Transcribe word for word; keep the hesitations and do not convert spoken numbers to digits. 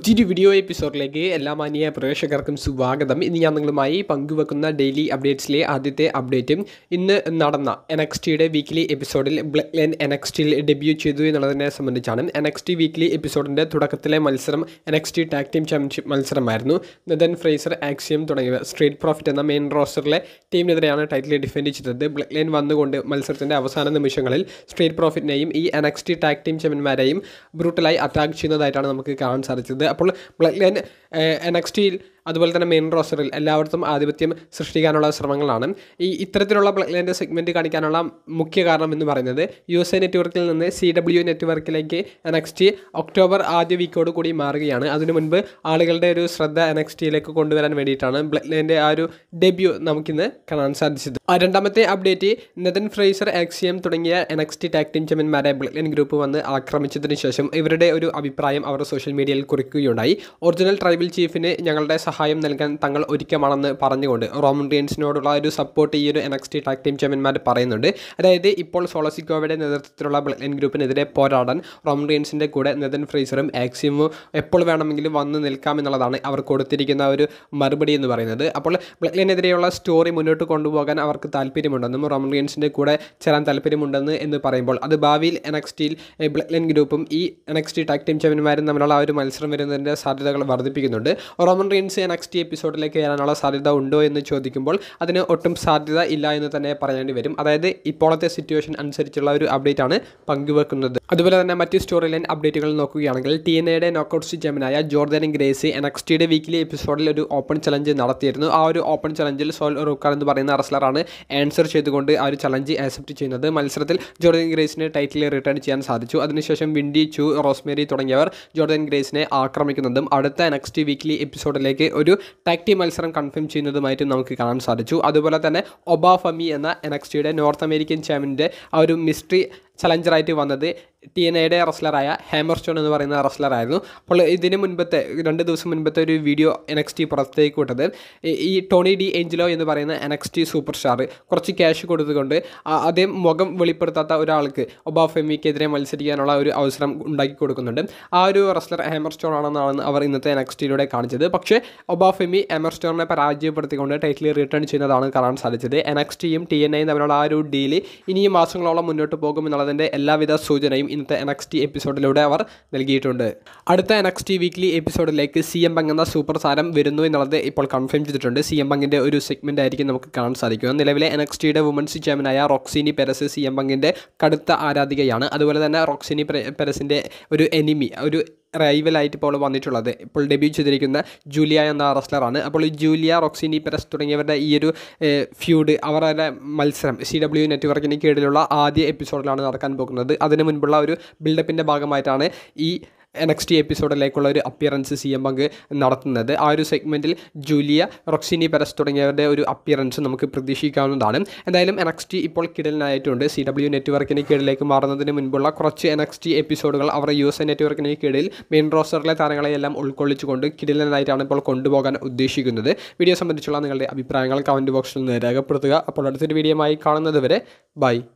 പുതിയൊരു വീഡിയോ എപ്പിസോഡിലേക്ക് എല്ലാ മാന്യ പ്രേക്ഷകർക്കും സ്വാഗതം. ഇന്ന് ഞാൻ നിങ്ങളുമായി പങ്കുവെക്കുന്ന ഡെയിലി അപ്ഡേറ്റ്സിലെ ആദ്യത്തെ അപ്ഡേറ്റും ഇന്ന് നടന്ന എൻ എക്സ് ടിയുടെ വീക്ക്ലി എപ്പിസോഡിൽ ബ്ലഡ് ലൈൻ എൻ എക്സ് ടിയിൽ ഡെബ്യൂ ചെയ്തു എന്നുള്ളതിനെ സംബന്ധിച്ചാണ്. എൻ എക്സ് ടി വീക്ക്ലി എപ്പിസോഡിൻ്റെ തുടക്കത്തിലെ മത്സരം N X T tag team championship മത്സരമായിരുന്നു. നെതൻ ഫ്രേസർ, ആക്സിയം തുടങ്ങിയവർ സ്ട്രീറ്റ് പ്രോഫിറ്റ് എന്ന മെയിൻ റോസ്റ്ററിലെ ടീമിനെതിരെയാണ് ടൈറ്റിൽ ഡിഫെൻഡ് ചെയ്തത്. ബ്ലഡ് ലൈൻ വന്നുകൊണ്ട് മത്സരത്തിൻ്റെ അവസാന നിമിഷങ്ങളിൽ സ്ട്രീറ്റ് പ്രോഫിറ്റിനെയും ഈ N X T tag team ചാമ്പ്യന്മാരെയും ബ്രൂട്ടലായി അറ്റാക്ക് ചെയ്യുന്നതായിട്ടാണ് നമുക്ക് കാണാൻ സാധിച്ചത്. അപ്പോൾ ബ്ലഡ് ലൈൻ എൻ എക്സ് ടിയിൽ അതുപോലെ തന്നെ മെയിൻ റോസ്റ്ററിൽ എല്ലായിടത്തും ആധിപത്യം സൃഷ്ടിക്കാനുള്ള ശ്രമങ്ങളാണ്. ഈ ഇത്തരത്തിലുള്ള ബ്ലഡ് ലൈൻ്റെ സെഗ്മെൻറ്റ് കാണിക്കാനുള്ള മുഖ്യ കാരണം എന്ന് പറയുന്നത് യു എസ് എ നെറ്റ്വർക്കിൽ നിന്ന് സി ഡബ്ല്യു നെറ്റ്വർക്കിലേക്ക് എൻ എക്സ് ടി ഒക്ടോബർ ആദ്യ വീക്കോട് കൂടി മാറുകയാണ്. അതിനു മുൻപ് ആളുകളുടെ ഒരു ശ്രദ്ധ എൻ എക്സ് ടിയിലേക്ക് കൊണ്ടുവരാൻ വേണ്ടിയിട്ടാണ് ബ്ലഡ് ലൈൻ്റെ ആ ഒരു ഡെബ്യൂ നമുക്കിന്ന് കാണാൻ സാധിച്ചത്. രണ്ടാമത്തെ അപ്ഡേറ്റ്, നെതൻ ഫ്രേസർ, ആക്സിയം തുടങ്ങിയ N X T tag team ചാമ്പ്യന്മാരെ ബ്ലഡ് ലൈൻ ഗ്രൂപ്പ് വന്ന് ആക്രമിച്ചതിന് ശേഷം ഇവരുടെ ഒരു അഭിപ്രായം അവർ സോഷ്യൽ മീഡിയയിൽ കുറിക്കുകയുണ്ടായി. ഒറിജിനൽ ട്രൈബൽ ചീഫിന് ഞങ്ങളുടെ സഹായം നൽകാൻ തങ്ങൾ ഒരുക്കമാണെന്ന് പറഞ്ഞുകൊണ്ട് റോമൻ റീൻസിനോടുള്ള ഒരു സപ്പോർട്ട് ഈ ഒരു N X T tag team ചാമ്പ്യന്മാർ പറയുന്നുണ്ട്. അതായത് ഇപ്പോൾ സോളസിക്കോവയുടെ നേതൃത്വത്തിലുള്ള ബ്ലഡ് ലൈൻ ഗ്രൂപ്പിനെതിരെ പോരാടാൻ റോമൻ റീൻസിൻ്റെ കൂടെ നെതൻ ഫ്രേസറും ആക്സിയമും എപ്പോൾ വേണമെങ്കിലും വന്ന് നിൽക്കാമെന്നുള്ളതാണ് അവർ കൊടുത്തിരിക്കുന്ന ഒരു മറുപടി എന്ന് പറയുന്നത്. അപ്പോൾ ബ്ലഡ് ലൈനെതിരെയുള്ള സ്റ്റോറി മുന്നോട്ട് കൊണ്ടുപോകാൻ അവർക്ക് താല്പര്യമുണ്ടെന്നും റോമൻ റീൻസിൻ്റെ കൂടെ ചേരാൻ താല്പര്യമുണ്ടെന്ന് എന്ന് പറയുമ്പോൾ അത് ഭാവിയിൽ എൻ എക്സ് ടിയിൽ ബ്ലഡ് ലൈൻ ഗ്രൂപ്പും ഈ N X T tag team ചാമ്പ്യന്മാരും തമ്മിലുള്ള ആ ഒരു മത്സരം വരുന്നതിൻ്റെ സാധ്യതകൾ വർദ്ധിപ്പിക്കുന്നുണ്ട്. Roman Reigns N X T എപ്പിസോഡിലേക്ക് കയറാനുള്ള സാധ്യത ഉണ്ടോ എന്ന് ചോദിക്കുമ്പോൾ അതിന് ഒട്ടും സാധ്യത ഇല്ല എന്ന് തന്നെ പറയേണ്ടി വരും. അതായത് ഇപ്പോഴത്തെ സിറ്റുവേഷൻ അനുസരിച്ചുള്ള ഒരു അപ്ഡേറ്റ് ആണ് പങ്കുവെക്കുന്നത്. അതുപോലെ തന്നെ മറ്റ് സ്റ്റോറി ലൈൻ അപ്ഡേറ്റുകൾ നോക്കുകയാണെങ്കിൽ ടി എൻ എയുടെ നോക്കൌട്ട് ചാമ്പ്യനായ ജോർദാൻ ഗ്രേസി എൻ എക്സ് ടിയുടെ വീക്ക്ലി എപ്പിസോഡിൽ ഒരു ഓപ്പൺ ചലഞ്ച് നടത്തിയിരുന്നു. ആ ഒരു ഓപ്പൺ ചലഞ്ചിൽ സോൾ റൂക്കർ എന്ന് പറയുന്ന റെസ്ലറാണ് ആൻസർ ചെയ്തുകൊണ്ട് ആ ഒരു ചലഞ്ച് ആക്സെപ്റ്റ് ചെയ്യുന്നത്. മത്സരത്തിൽ ജോർദാൻ ഗ്രേസിന് ടൈറ്റിൽ റിട്ടേൺ ചെയ്യാൻ സാധിച്ചു. അതിനുശേഷം വിൻഡി, ചു, റോസ്മേരി തുടങ്ങിയവർ ജോർദാൻ ഗ്രേസിനെ ആക്രമിക്കുന്നതും അടുത്ത എൻ എക്സ് ടി വീക്ക്ലി എപ്പിസോഡിലേക്ക് ഒരു ടാഗ് ടീം മത്സരം കൺഫേം ചെയ്യുന്നതുമായിട്ടും നമുക്ക് കാണാൻ സാധിച്ചു. അതുപോലെ തന്നെ ഒബാഫമി എന്ന എൻ എക്സ് ടിയുടെ നോർത്ത് അമേരിക്കൻ ചാമ്പ്യൻ്റെ ആ ഒരു മിസ്റ്ററി ചലഞ്ചറായിട്ട് വന്നത് ടി എൻ എയുടെ റെസ്ലറായ ഹാമർ സ്റ്റോൺ എന്ന് പറയുന്ന റെസ്ലറായിരുന്നു. അപ്പോൾ ഇതിന് മുൻപത്തെ രണ്ട് ദിവസം മുൻപത്തെ ഒരു വീഡിയോ എൻ എക്സ് ടി പുറത്തേക്ക് വിട്ടത് ഈ ടോണി ഡി ഏഞ്ചലോ എന്ന് പറയുന്ന N X T superstar കുറച്ച് ക്യാഷ് കൊടുത്തുകൊണ്ട് അദ്ദേഹം മുഖം വെളിപ്പെടുത്താത്ത ഒരാൾക്ക് ഒബാഫെമിക്കെതിരെ മത്സരിക്കാനുള്ള ഒരു അവസരം ഉണ്ടാക്കി കൊടുക്കുന്നുണ്ട്. ആ ഒരു റെസ്ലർ ഹാമർ സ്റ്റോൺ ആണെന്നാണ് അവർ ഇന്നത്തെ എൻ എക്സ് ടിയിലൂടെ കാണിച്ചത്. പക്ഷേ ഒബാഫെമി ഹാമർ സ്റ്റോണിനെ പരാജയപ്പെടുത്തിക്കൊണ്ട് ടൈറ്റിൽ റിട്ടേൺ ചെയ്യുന്നതാണ് കാണാൻ സാധിച്ചത്. എൻ എക്സ് ടിയും ടി എൻ എയും തമ്മിലുള്ള ആ ഒരു ഡീല് ഇനിയും മാസങ്ങളോളം മുന്നോട്ട് പോകുമെന്നുള്ളതിൻ്റെ എല്ലാവിധ സൂചനയും ഇന്നത്തെ എൻ എക്സ് ടി എപ്പിസോഡിലൂടെ അവർ നൽകിയിട്ടുണ്ട്. അടുത്ത എൻ എക്സ് ടി വീക്ക്ലി എപ്പിസോഡിലേക്ക് സി എം പങ്ക് എന്ന സൂപ്പർ താരം വരുന്നു എന്നുള്ളത് ഇപ്പോൾ കൺഫേം ചെയ്തിട്ടുണ്ട്. സി എം പങ്കിൻ്റെ ഒരു സെഗ്മെൻ്റ് ആയിരിക്കും നമുക്ക് കാണാൻ സാധിക്കുക. നിലവിലെ എൻ എക്സ് ടിയുടെ വുമൻസ് ചാമ്പ്യനായ റോക്സിനി പെരസ് സി എം പങ്കിൻ്റെ കടുത്ത ആരാധികയാണ്. അതുപോലെ തന്നെ റോക്സിനി പെരസിൻ്റെ ഒരു എനിമി, ഒരു റൈവലായിട്ട് ഇപ്പോൾ വന്നിട്ടുള്ളത് ഇപ്പോൾ ഡെബ്യൂ ചെയ്തിരിക്കുന്ന ജൂലിയ എന്ന റെസ്ലറാണ്. അപ്പോൾ ഈ ജൂലിയ, റോക്സിനി പെരസ് തുടങ്ങിയവരുടെ ഈ ഒരു ഫ്യൂഡ്, അവരുടെ മത്സരം സി ഡബ്ല്യു നെറ്റ്വർക്കിന് കീഴിലുള്ള ആദ്യ എപ്പിസോഡിലാണ് നടക്കാൻ പോകുന്നത്. അതിന് മുൻപുള്ള ഒരു ബിൽഡപ്പിൻ്റെ ഭാഗമായിട്ടാണ് ഈ എൻ എക്സ് ടി എപ്പിസോഡിലേക്കുള്ള ഒരു അപ്പിയറൻസ് സി എം പങ്ക് നടത്തുന്നത്. ആ ഒരു സെഗ്മെൻറ്റിൽ ജൂലിയ, റോക്സിനി പെരസ് തുടങ്ങിയവരുടെ ഒരു അപ്പിയറൻസ് നമുക്ക് പ്രതീക്ഷിക്കാവുന്നതാണ്. എന്തായാലും എൻ എക്സ് ടി ഇപ്പോൾ കിടലിനായിട്ടുണ്ട്. സി ഡബ്ല്യു നെറ്റ്വർക്കിന് കീഴിലേക്ക് മാറുന്നതിന് മുൻപുള്ള കുറച്ച് എൻ എക്സ് ടി എപ്പിസോഡുകൾ അവർ യു എസ് എ നെറ്റ്വർക്കിന് കീഴിൽ മെയിൻ റോസ്റ്ററിലെ താരങ്ങളെയെല്ലാം ഉൾക്കൊള്ളിച്ചുകൊണ്ട് കിടലിനായിട്ടാണ് ഇപ്പോൾ കൊണ്ടുപോകാൻ ഉദ്ദേശിക്കുന്നത്. വീഡിയോ സംബന്ധിച്ചുള്ള നിങ്ങളുടെ അഭിപ്രായങ്ങൾ കമൻറ്റ് ബോക്സിൽ നിന്ന് രേഖപ്പെടുത്തുക. അപ്പോൾ അടുത്തൊരു വീഡിയോയുമായി കാണുന്നത് വരെ ബൈ.